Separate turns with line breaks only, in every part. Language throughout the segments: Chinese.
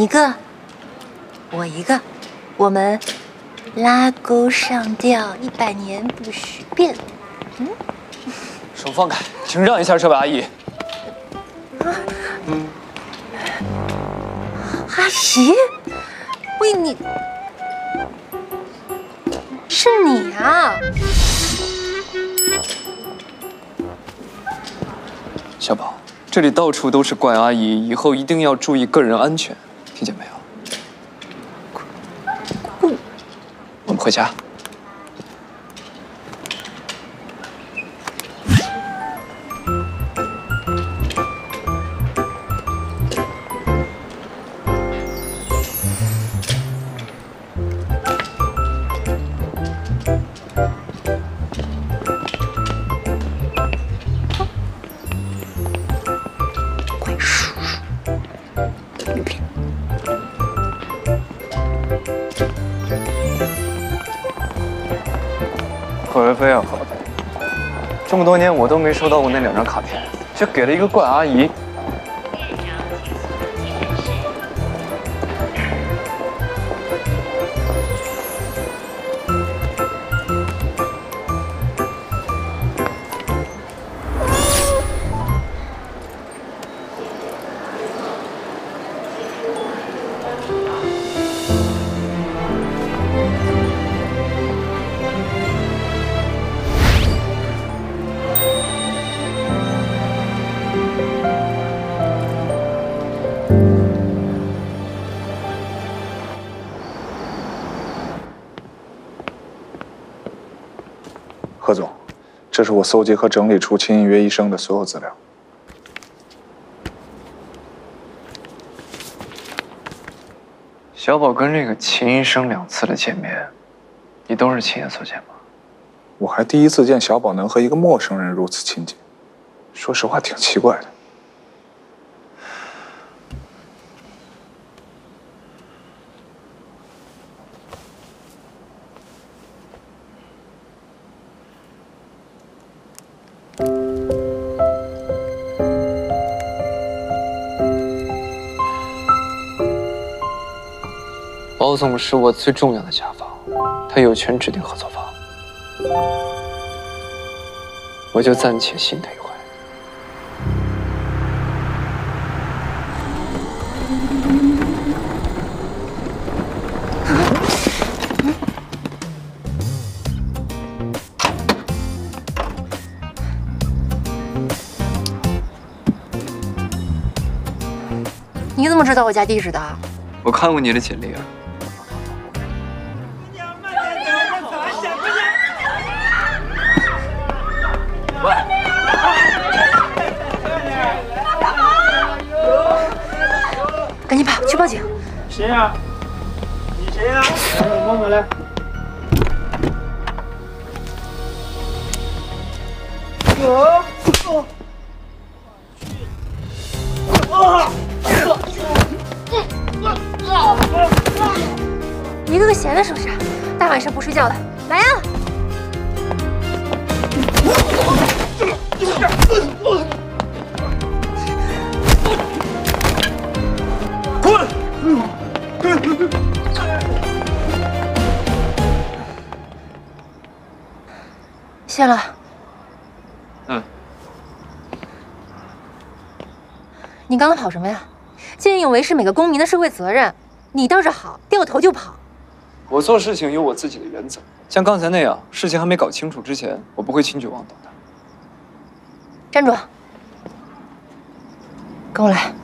个，我一个，我们拉钩上吊100年不许变。
手放开，请让一下这位阿姨。
阿姨，喂你，是你啊！
小宝，这里到处都是怪阿姨，以后一定要注意个人安全，听见没有？我们回家。
何为非啊，何为？这么多年我都没收到过那2张卡片，却给了一个怪阿姨。
何总，这是我搜集和整理出秦隐约医生的所有资料。
小宝跟这个秦医生2次的见面，你都是亲眼所见吗？
我还第一次见小宝能和一个陌生人如此亲近，说实话挺奇怪的。
包总是我最重要的甲方，他有权指定合作方，我就暂且信他一回。
你怎么知道我家地址的？
我看过你的简历啊。喂，
赶紧跑去报警！
谁呀？你谁呀？摸摸来。
一个个闲的是不是？大晚上不睡觉的，来啊！谢了。
嗯。
你刚刚跑什么呀？见义勇为是每个公民的社会责任，你倒是好，掉头就跑。
我做事情有我自己的原则，像刚才那样，事情还没搞清楚之前，我不会轻举妄动的。
站住！跟我来。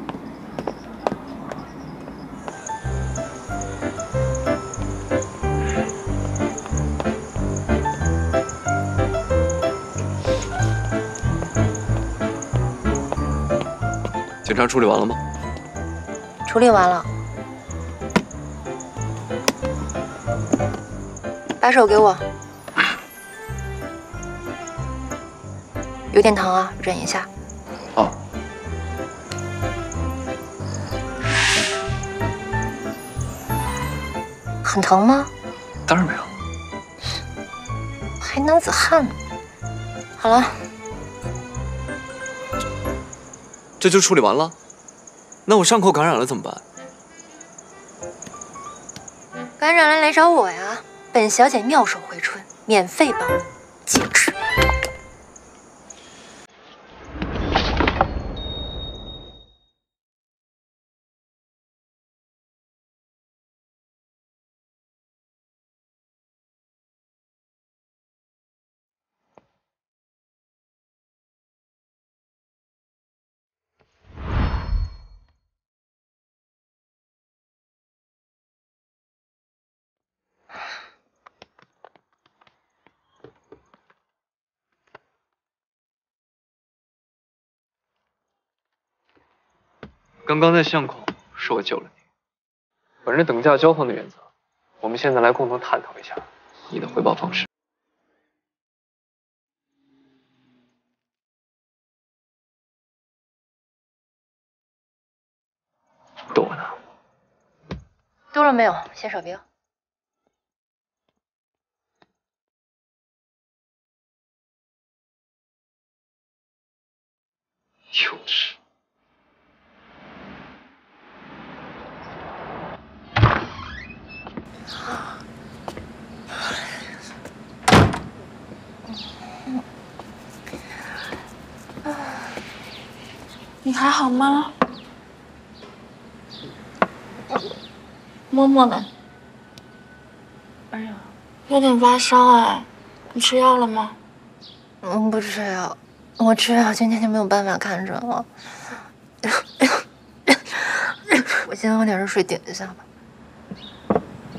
检查处理完了吗？
处理完了。把手给我。有点疼啊，忍一下。
好。
很疼吗？
当然没有。
还男子汉呢。好了。
这就处理完了？那我伤口感染了怎么办？
感染了来找我呀，本小姐妙手回春，免费帮你戒治。
刚刚在巷口是我救了你。本着等价交换的原则，我们现在来共同探讨一下你的回报方式。逗我呢？
多了没有？先少兵。
幼稚。
你还好吗？默默呢？哎呀，有点发烧哎，你吃药了吗？
不吃药，我吃药今天就没有办法看诊了。我先喝点热水顶一下吧。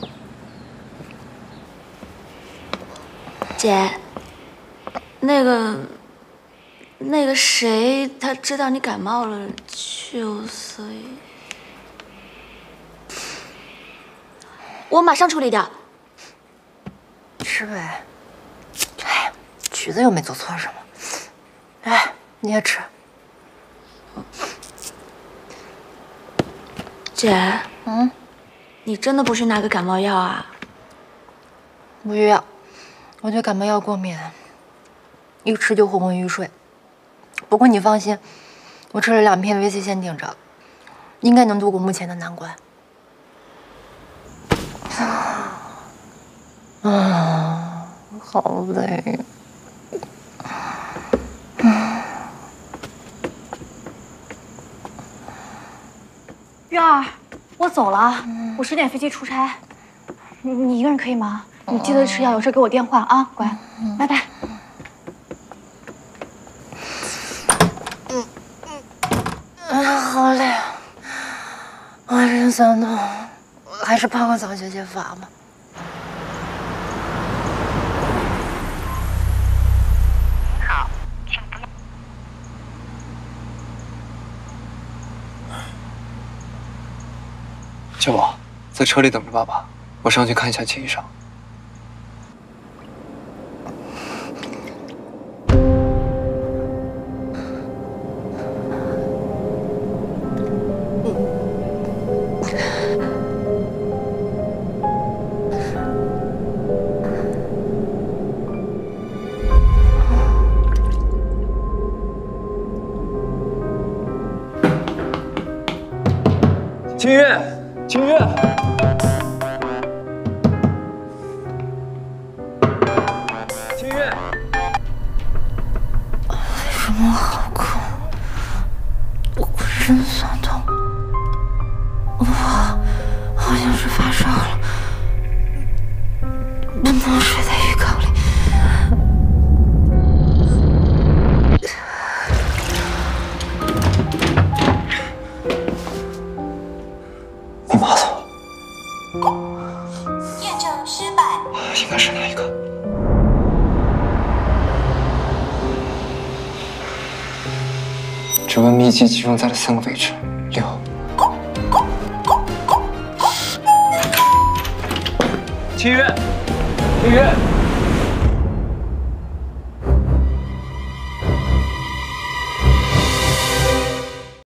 姐，那个谁，他知道你感冒了，所以，我马上处理掉。
吃呗。哎，橘子又没做错什么。哎，你也吃。
姐，你真的不去拿个感冒药啊？
不需要，我对感冒药过敏，一吃就昏昏欲睡。不过你放心，我吃了2片维 C 先顶着，应该能度过目前的难关。好累。
月儿，我走了，我10点飞机出差，你一个人可以吗？你记得吃药，有事给我电话啊，乖，拜拜。
好累啊！我人酸痛，还是泡个澡解解乏吧。
小宝，在车里等着爸爸，我上去看一下秦医生。清月，清月，清月，
为什么好困？我身酸痛，我好像是发烧了，不能睡在浴缸里。
你妈走了，
验证失败。
应该是那一个。指纹密集集中在了3个位置，6。清月，清月。